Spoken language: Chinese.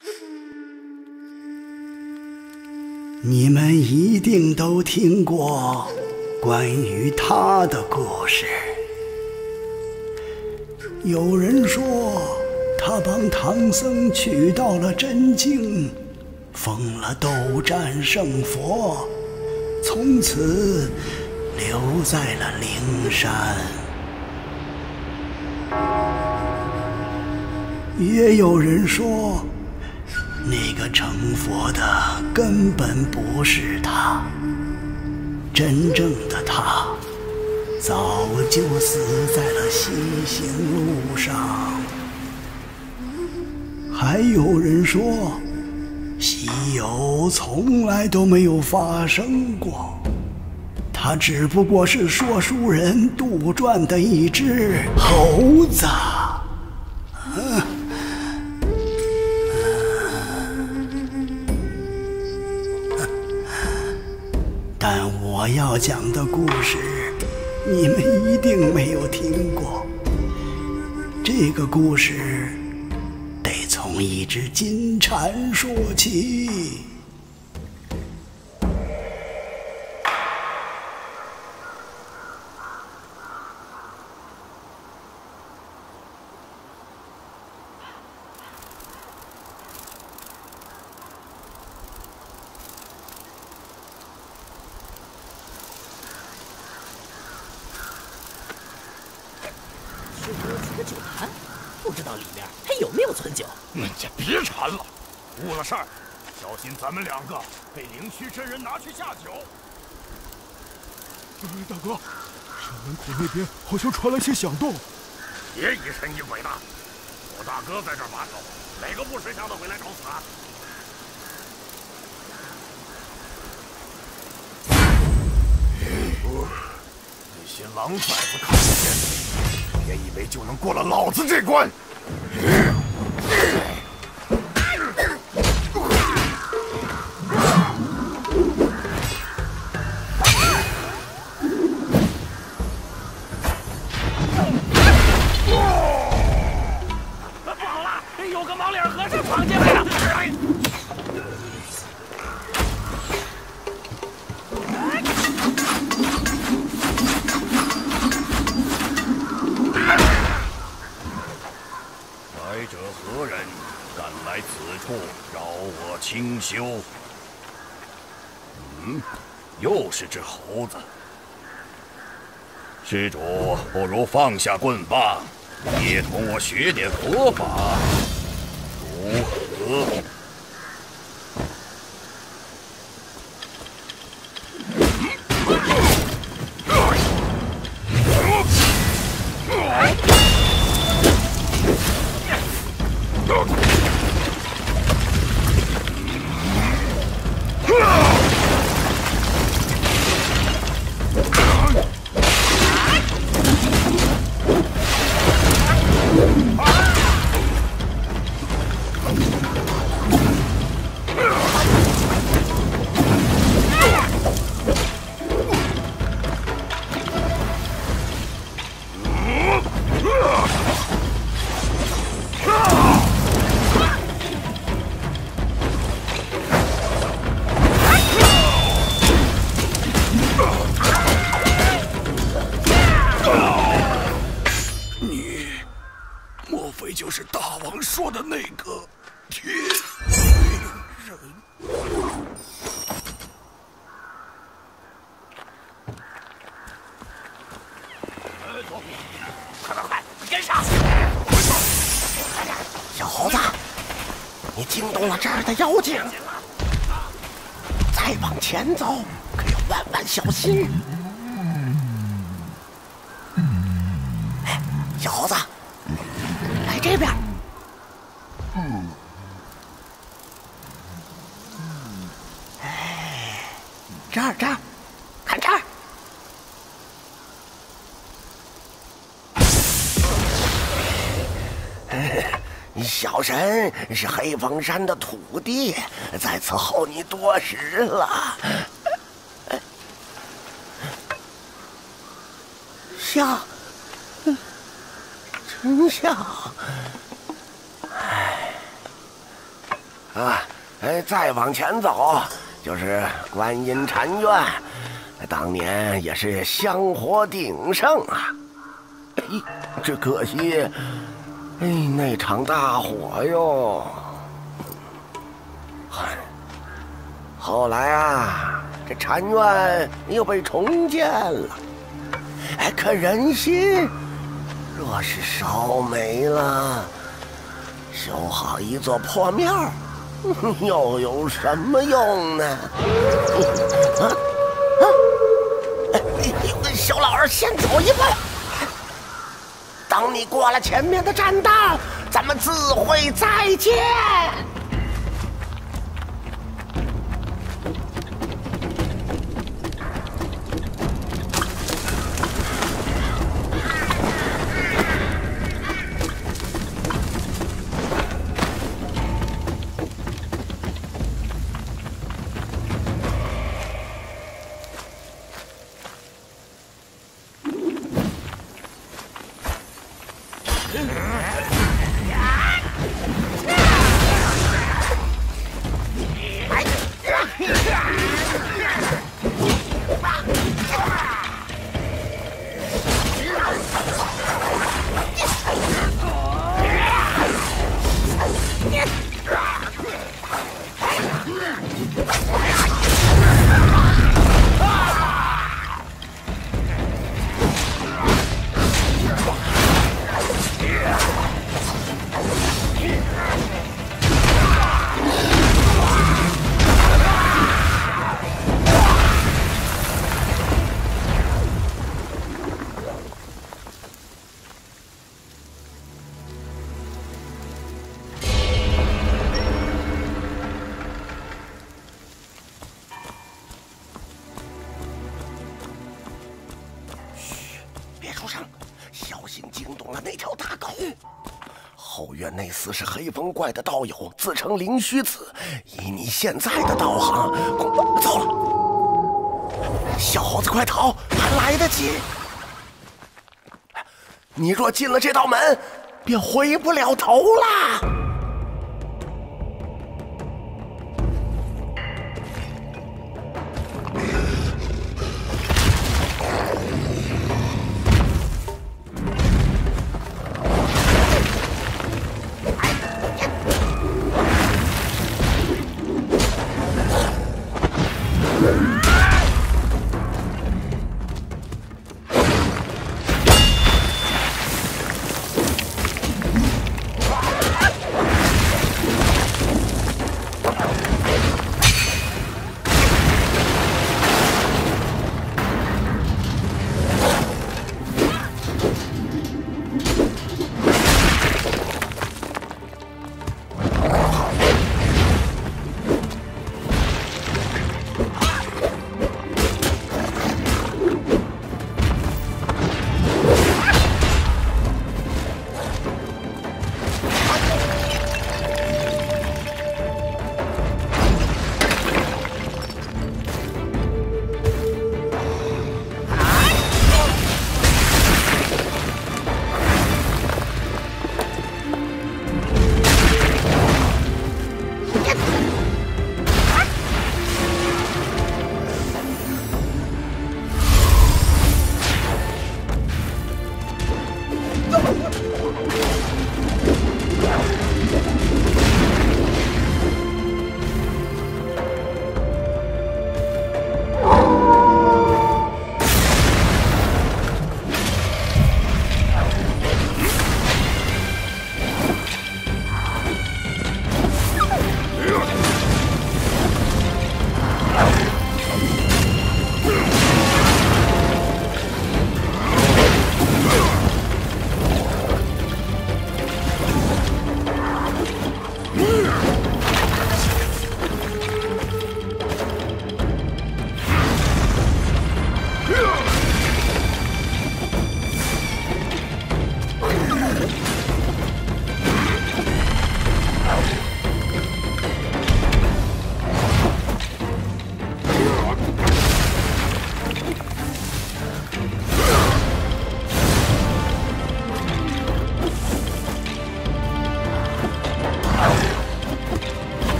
你们一定都听过关于他的故事。有人说，他帮唐僧取到了真经，封了斗战胜佛，从此留在了灵山。也有人说，那个成佛的根本不是他，真正的他早就死在了西行路上。还有人说，西游从来都没有发生过，他只不过是说书人杜撰的一只猴子。但我要讲的故事，你们一定没有听过。这个故事得从一只金蝉说起。 酒坛，不知道里面还有没有存酒。 你别馋了，误了事儿，小心咱们两个被灵虚真人拿去下酒。 大哥，山门口那边好像传来些响动。 别疑神疑鬼的，我大哥在这儿把守，哪个不识相的会来找死啊？那些狼崽子看不见，别以为就能过了老子这关！不好了，有个毛脸和尚闯进来了！来者何人？敢来此处扰我清修？又是只猴子。施主，不如放下棍棒，也同我学点佛法，如何？就是大王说的那个铁人。走，快，跟上！ 小猴子，你惊动了这儿的妖精，再往前走可要万万小心。小猴子。来这边。哎，这儿，看这儿。小神是黑风山的土地，在此候你多时了。像。真像，哎， 再往前走就是观音禅院，当年也是香火鼎盛啊。这可惜，那场大火哟。后来啊，这禅院又被重建了。可人心若是烧没了，修好一座破庙，又有什么用呢？小老儿先走一步，等你过了前面的栈道，咱们自会再见。后院那厮是黑风怪的道友，自称灵虚子。以你现在的道行，糟了！小猴子，快逃，还来得及！你若进了这道门，便回不了头啦！